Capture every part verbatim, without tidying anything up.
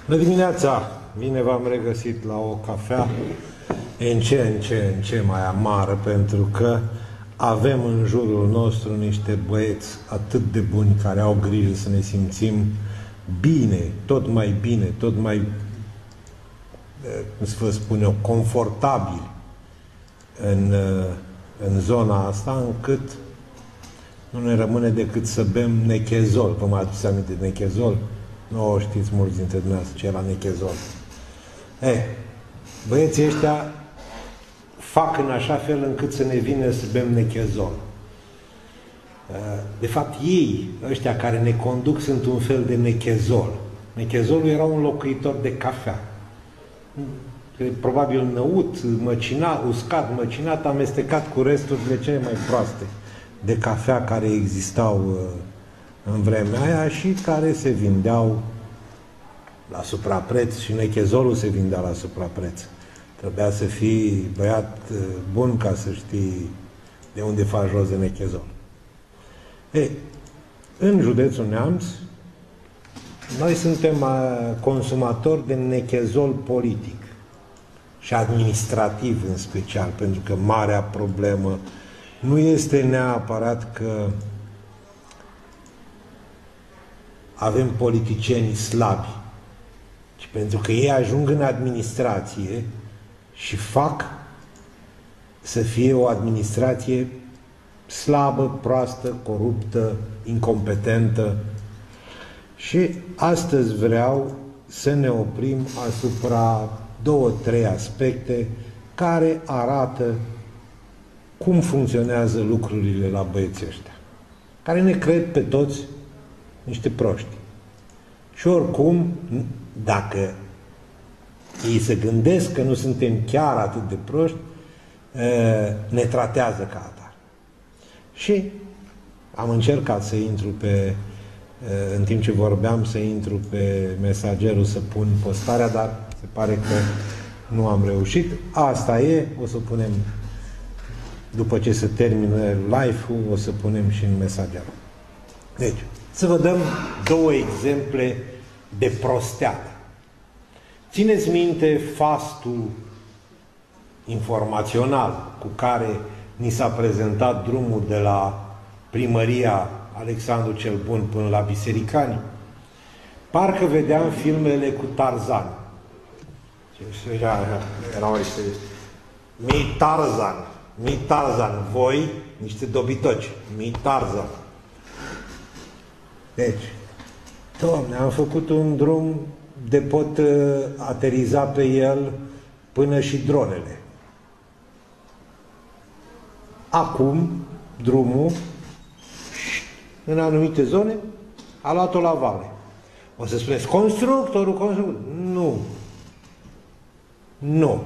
Bună dimineața! Bine v-am regăsit la o cafea în ce, în ce, în ce mai amară, pentru că avem în jurul nostru niște băieți atât de buni care au grijă să ne simțim bine, tot mai bine, tot mai, cum să vă spun eu, confortabil în, în zona asta, încât nu ne rămâne decât să bem nechezol. Vă mai aduceți aminte de nechezol? Nu o știți mulți dintre dumneavoastră ce era nechezol. Eh, băieții ăștia fac în așa fel încât să ne vină să bem nechezol. De fapt, ei, ăștia care ne conduc, sunt un fel de nechezol. Nechezolul era un locuitor de cafea. Probabil năut, măcinat, uscat, măcinat, amestecat cu resturile cele mai proaste de cafea care existau în vremea aia și care se vindeau la suprapreț, și nechezolul se vindea la suprapreț. Trebuia să fii băiat bun ca să știi de unde faci rost de nechezol. Ei, în județul Neamț, noi suntem consumatori de nechezol politic și administrativ în special, pentru că marea problemă nu este neapărat că avem politicieni slabi, ci pentru că ei ajung în administrație și fac să fie o administrație slabă, proastă, coruptă, incompetentă. Și astăzi vreau să ne oprim asupra două, trei aspecte care arată cum funcționează lucrurile la băieții ăștia, care ne cred pe toți niște proști. Și oricum, dacă ei se gândesc că nu suntem chiar atât de proști, ne tratează ca atare. Și am încercat să intru pe, în timp ce vorbeam, să intru pe Mesagerul să pun postarea, dar se pare că nu am reușit. Asta e, o să punem, după ce se termină live-ul, o să punem și în Mesagerul. Deci, să vă dăm două exemple de prosteală. Țineți minte fastul informațional cu care ni s-a prezentat drumul de la primăria Alexandru cel Bun până la Bisericani? Parcă vedeam filmele cu Tarzan. Erau niște mi Tarzan, mi Tarzan, voi niște dobitoci, mi Tarzan. Deci, Doamne, am făcut un drum de pot uh, ateriza pe el până și dronele. Acum, drumul, în anumite zone, a luat-o la vale. O să spuneți, constructorul, constructorul. Nu. Nu.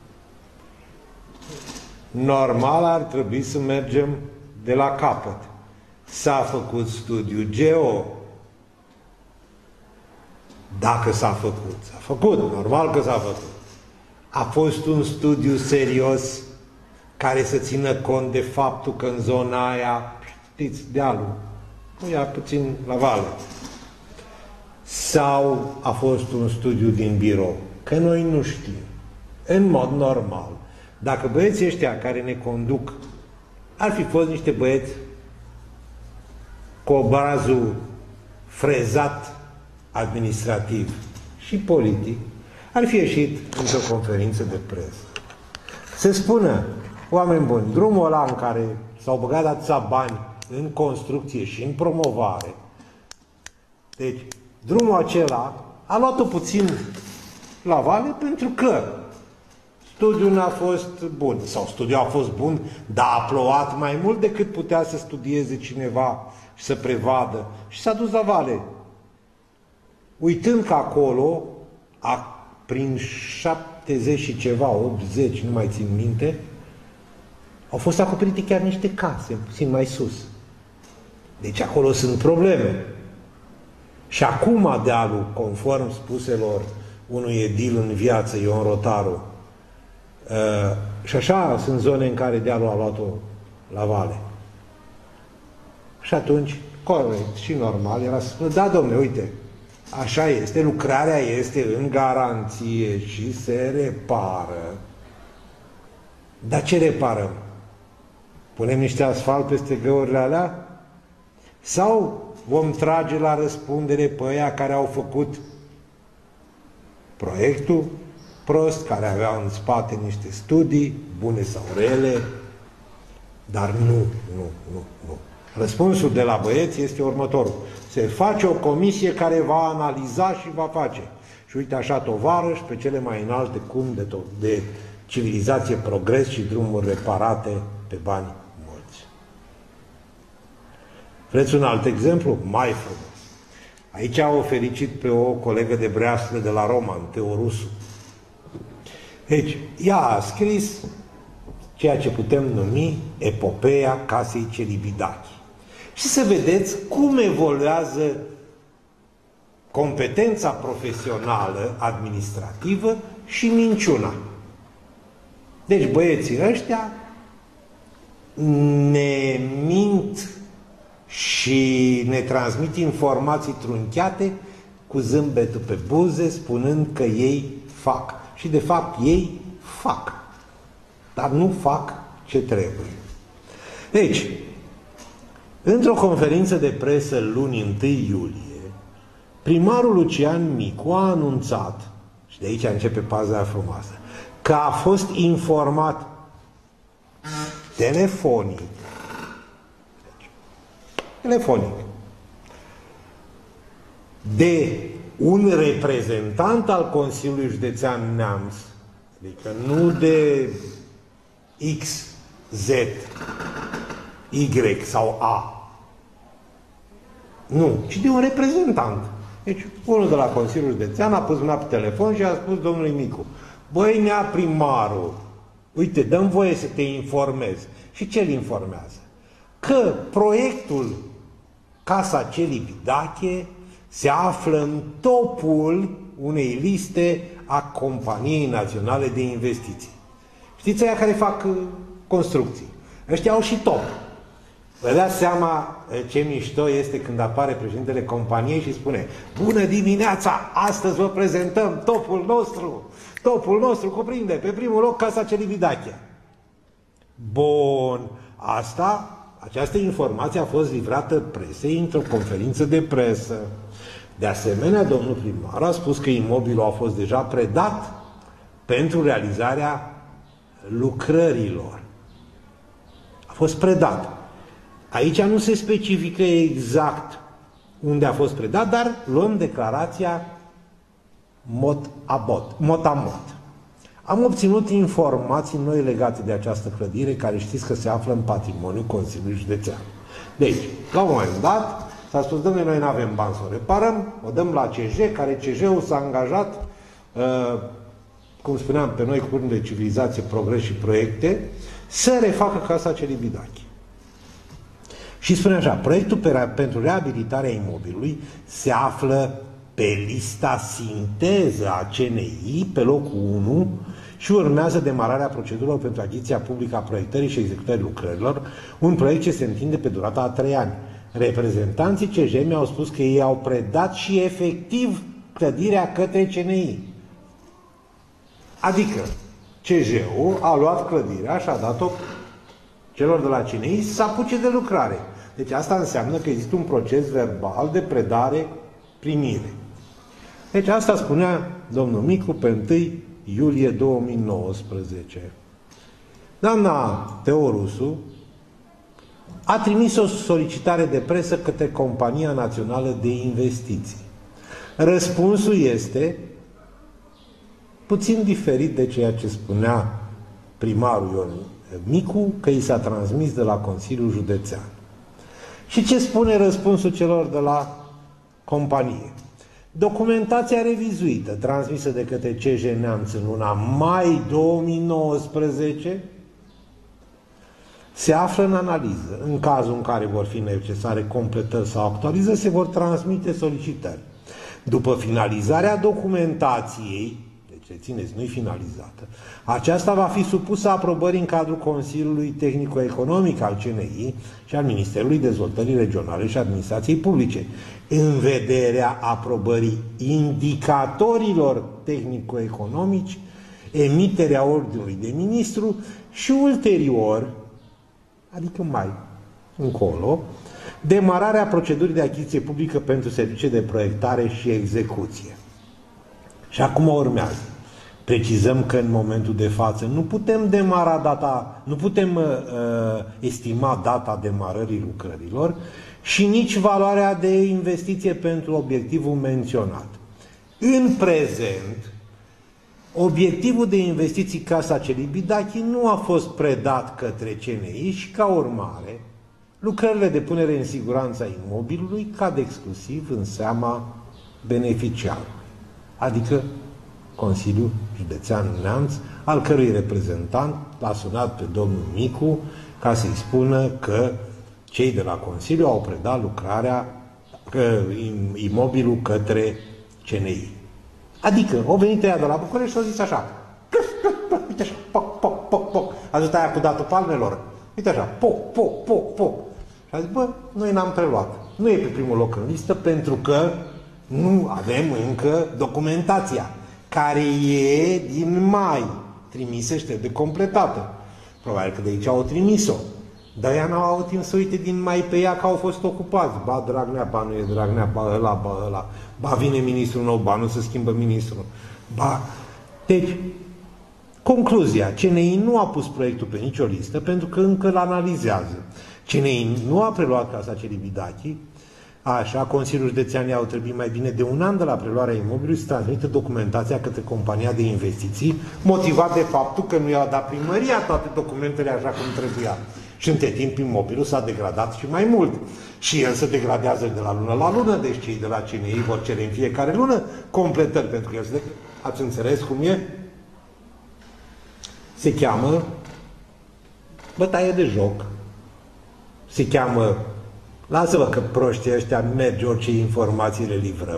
Normal ar trebui să mergem de la capăt. S-a făcut studiu geo. Dacă s-a făcut, s-a făcut, normal că s-a făcut. A fost un studiu serios care să țină cont de faptul că în zona aia, știți, dealul, nu ia puțin la vale. Sau a fost un studiu din birou? Că noi nu știm. În mod normal, dacă băieții ăștia care ne conduc ar fi fost niște băieți cu obrazul frezat administrativ și politic, ar fi ieșit într-o conferință de presă. Se spună, oameni buni, drumul ăla în care s-au băgat atâția bani în construcție și în promovare, deci drumul acela a luat-o puțin la vale pentru că studiul n-a fost bun. Sau studiul a fost bun, dar a plouat mai mult decât putea să studieze cineva și să prevadă. Și s-a dus la vale. Uitând că acolo, a, prin șaptezeci și ceva, optzeci, nu mai țin minte, au fost acoperite chiar niște case, puțin mai sus. Deci acolo sunt probleme. Și acum dealul, conform spuselor unui edil în viață, Ion Rotaru, uh, și așa sunt zone în care dealul a luat-o la vale. Și atunci, corect și normal, era să spună, da, domne, uite, așa este, lucrarea este în garanție și se repară. Dar ce reparăm? Punem niște asfalt peste găurile alea? Sau vom trage la răspundere pe aia care au făcut proiectul prost, care aveau în spate niște studii, bune sau rele, dar nu, nu, nu, nu. Răspunsul de la băieți este următorul. Se face o comisie care va analiza și va face. Și uite așa, tovarăși, pe cele mai înalte cum de, de civilizație, progres și drumuri reparate pe bani mulți. Vreți un alt exemplu? Mai frumos. Aici au felicit pe o colegă de breaslă de la Roman, Teorusu. Deci, ea a scris ceea ce putem numi epopeea casei Celibidache. Și să vedeți cum evoluează competența profesională, administrativă și minciuna. Deci băieții ăștia ne mint și ne transmit informații trunchiate cu zâmbetul pe buze, spunând că ei fac. Și de fapt ei fac. Dar nu fac ce trebuie. Deci, într-o conferință de presă luni întâi iulie, primarul Lucian Micu a anunțat, și de aici începe paza frumoasă, că a fost informat telefonic, deci, telefonic, de un reprezentant al Consiliului Județean Neamț, adică nu de X, Z, Y sau A. Nu, ci de un reprezentant. Deci, unul de la Consiliul Județean a pus mâna pe telefon și a spus domnului Micu: băi, nea primarul, uite, dă-mi voie să te informez. Și ce-l informează? Că proiectul Casa Celibidache se află în topul unei liste a Companiei Naționale de Investiții. Știți aia care fac construcții? Ăștia au și top. Vă dați seama ce mișto este când apare președintele companiei și spune: bună dimineața, astăzi vă prezentăm topul nostru. Topul nostru cuprinde pe primul loc Casa Celibidache. Bun, asta, această informație a fost livrată presei într-o conferință de presă. De asemenea, domnul primar a spus că imobilul a fost deja predat pentru realizarea lucrărilor. A fost predat. Aici nu se specifică exact unde a fost predat, dar luăm declarația mot a mot, mot a mot. Am obținut informații noi legate de această clădire, care știți că se află în patrimoniul Consiliului Județean. Deci, la un moment dat, s-a spus: dom'le, noi nu avem bani să o reparăm, o dăm la C J, care C J-ul s-a angajat, uh, cum spuneam, pe noi cu cuvânt de civilizație, progres și proiecte, să refacă Casa Celibidache. Și spune așa: proiectul pentru reabilitarea imobilului se află pe lista sinteză a C N I, pe locul unu, și urmează demararea procedurilor pentru achiziția publică a proiectării și executării lucrărilor, un proiect ce se întinde pe durata a trei ani. Reprezentanții C J mi-au spus că ei au predat și efectiv clădirea către C N I. Adică C J-ul a luat clădirea și a dat-o celor de la C N I să apuce de lucrare. Deci asta înseamnă că există un proces verbal de predare-primire. Deci asta spunea domnul Micu pe întâi iulie două mii nouăsprezece. Doamna Teorusu a trimis o solicitare de presă către Compania Națională de Investiții. Răspunsul este puțin diferit de ceea ce spunea primarul Ion Micu, că i s-a transmis de la Consiliul Județean. Și ce spune răspunsul celor de la companie? Documentația revizuită, transmisă de către C J Neamț în luna mai două mii nouăsprezece, se află în analiză. În cazul în care vor fi necesare completări sau actualizări, se vor transmite solicitări. După finalizarea documentației, deci rețineți, nu-i finalizată, aceasta va fi supusă aprobării în cadrul Consiliului Tehnico-Economic al C N I și al Ministerului Dezvoltării Regionale și Administrației Publice, în vederea aprobării indicatorilor tehnico-economici, emiterea ordinului de ministru și ulterior, adică mai încolo, demararea procedurii de achiziție publică pentru servicii de proiectare și execuție. Și acum urmează. Precizăm că în momentul de față nu putem demara data, nu putem uh, estima data demarării lucrărilor și nici valoarea de investiție pentru obiectivul menționat. În prezent, obiectivul de investiții Casa Celibidache nu a fost predat către C N I și, ca urmare, lucrările de punere în siguranță a imobilului cad exclusiv în seama beneficiarului, adică Consiliul Județean Neamț, al cărui reprezentant l-a sunat pe domnul Micu ca să-i spună că cei de la Consiliu au predat lucrarea, că, imobilul către C N I. Adică, au venit ea de la București și au zis așa, uite așa, poc, poc, poc, poc, a zis aia cu datul palmelor, uite așa, poc, poc, poc, poc. Și a zis, bă, noi n-am preluat. Nu e pe primul loc în listă pentru că nu avem încă documentația, care e din mai, trimisă și de completată. Probabil că de aici au trimis-o. Dar ea n-au avut timp să uite din mai pe ea că au fost ocupați. Ba Dragnea, ba nu e Dragnea, ba ăla, ba ăla. Ba vine ministrul nou, ba nu se schimbă ministrul. Ba... Deci, concluzia, C N I nu a pus proiectul pe nicio listă pentru că încă îl analizează. C N I nu a preluat Casa Celibidache. Așa, Consiliul Județean au trebuit mai bine de un an de la preluarea imobilului să transmită documentația către compania de investiții, motivat de faptul că nu i-a dat primăria toate documentele așa cum trebuia. Și între timp imobilul s-a degradat și mai mult. Și el se degradează de la lună la lună, deci cei de la C N I vor cere în fiecare lună completări, pentru că el se... Ați înțeles cum e? Se cheamă bătaie de joc. Se cheamă... Lasă-vă că proștii ăștia merge, orice informații le livrăm.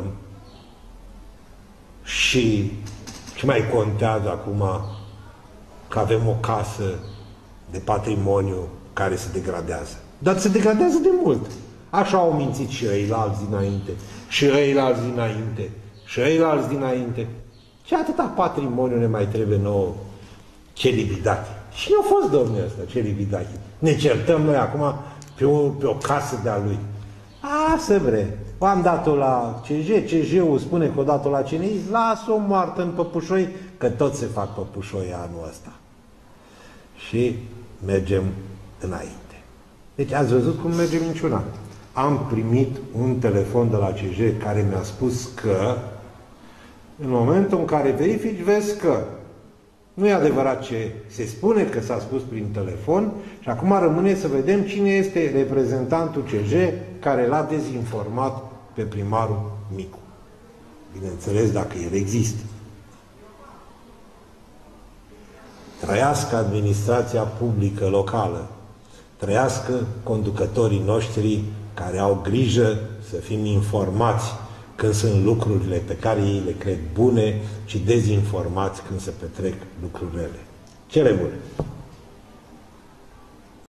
Și ce mai contează acum că avem o casă de patrimoniu care se degradează. Dar se degradează de mult. Așa au mințit și ăilalți dinainte, și ăilalți dinainte, și ăilalți dinainte. Și atâta patrimoniu ne mai trebuie nouă Celibidache. Și nu a fost domnul ăsta, Celibidache. Ne certăm noi acum pe o, pe o casă de-a lui. A, să vre. Am dat-o la C J, C J-ul spune că o dat-o la C N I, lasă-o moartă în păpușoi, că tot se fac păpușoi anul ăsta. Și mergem înainte. Deci ați văzut cum merge minciuna. Am primit un telefon de la C J care mi-a spus că în momentul în care verifici, vezi că nu e adevărat ce se spune, că s-a spus prin telefon și acum rămâne să vedem cine este reprezentantul C J care l-a dezinformat pe primarul Micu. Bineînțeles, dacă el există. Trăiască administrația publică locală, trăiască conducătorii noștri care au grijă să fim informați când sunt lucrurile pe care ei le cred bune și dezinformați când se petrec lucrurile. Cele bune!